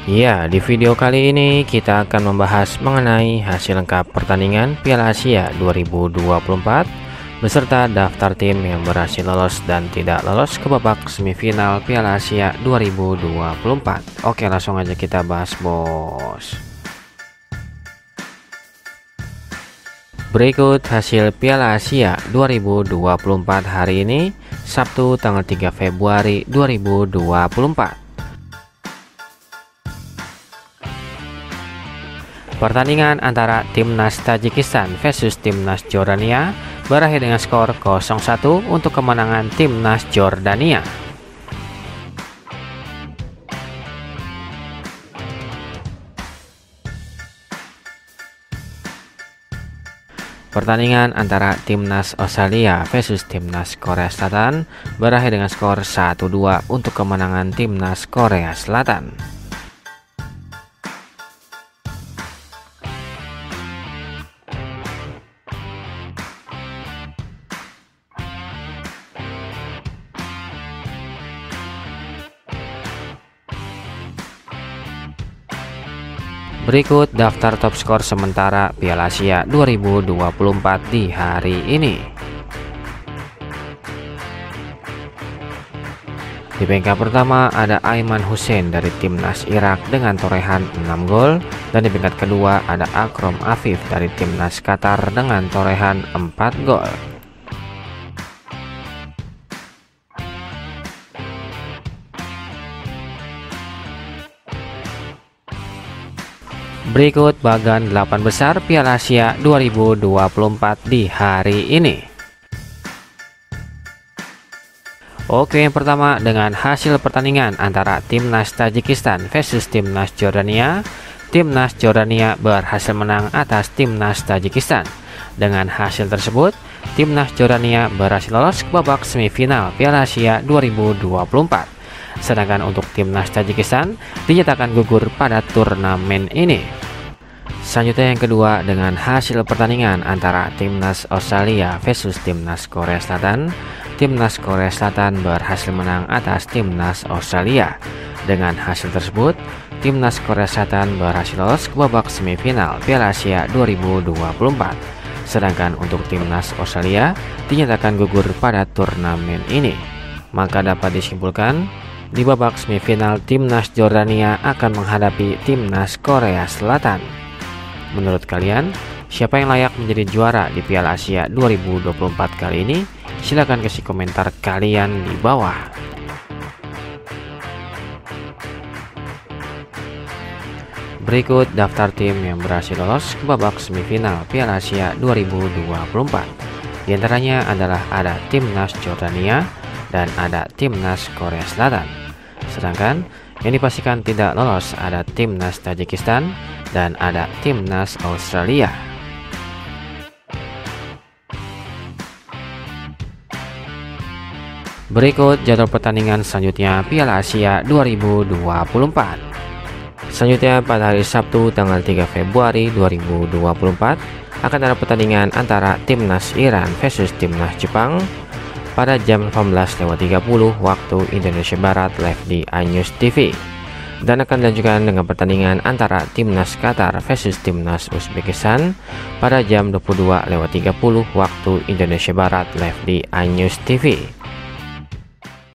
Ya, di video kali ini kita akan membahas mengenai hasil lengkap pertandingan Piala Asia 2024 beserta daftar tim yang berhasil lolos dan tidak lolos ke babak semifinal Piala Asia 2024. Oke, langsung aja kita bahas, bos. Berikut hasil Piala Asia 2024 hari ini, Sabtu tanggal 3 Februari 2024. Pertandingan antara Timnas Tajikistan versus Timnas Jordania berakhir dengan skor 0-1 untuk kemenangan Timnas Jordania. Pertandingan antara Timnas Australia versus Timnas Korea Selatan berakhir dengan skor 1-2 untuk kemenangan Timnas Korea Selatan. Berikut daftar top skor sementara Piala Asia 2024 di hari ini. Di peringkat pertama ada Aiman Hussein dari Timnas Irak dengan torehan 6 gol, dan di peringkat kedua ada Akrom Afif dari Timnas Qatar dengan torehan 4 gol. Berikut bagan 8 besar Piala Asia 2024 di hari ini. Oke, yang pertama dengan hasil pertandingan antara Timnas Tajikistan versus Timnas Jordania. Timnas Jordania berhasil menang atas Timnas Tajikistan. Dengan hasil tersebut, Timnas Jordania berhasil lolos ke babak semifinal Piala Asia 2024. Sedangkan untuk Timnas Tajikistan dinyatakan gugur pada turnamen ini. Selanjutnya yang kedua dengan hasil pertandingan antara Timnas Australia versus Timnas Korea Selatan. Timnas Korea Selatan berhasil menang atas Timnas Australia. Dengan hasil tersebut, Timnas Korea Selatan berhasil lolos ke babak semifinal Piala Asia 2024. Sedangkan untuk Timnas Australia dinyatakan gugur pada turnamen ini. Maka dapat disimpulkan, di babak semifinal Timnas Jordania akan menghadapi Timnas Korea Selatan. Menurut kalian, siapa yang layak menjadi juara di Piala Asia 2024 kali ini? Silahkan kasih komentar kalian di bawah. Berikut daftar tim yang berhasil lolos ke babak semifinal Piala Asia 2024. Di antaranya adalah ada Timnas Jordania dan ada Timnas Korea Selatan. Sedangkan yang dipastikan tidak lolos ada Timnas Tajikistan dan ada Timnas Australia. Berikut jadwal pertandingan selanjutnya Piala Asia 2024. Selanjutnya pada hari Sabtu tanggal 3 Februari 2024 akan ada pertandingan antara Timnas Iran versus Timnas Jepang pada jam 18.30 waktu Indonesia Barat live di iNews TV. Dan akan dilanjutkan dengan pertandingan antara Timnas Qatar versus Timnas Uzbekistan pada jam 22.30 waktu Indonesia Barat live di iNews TV.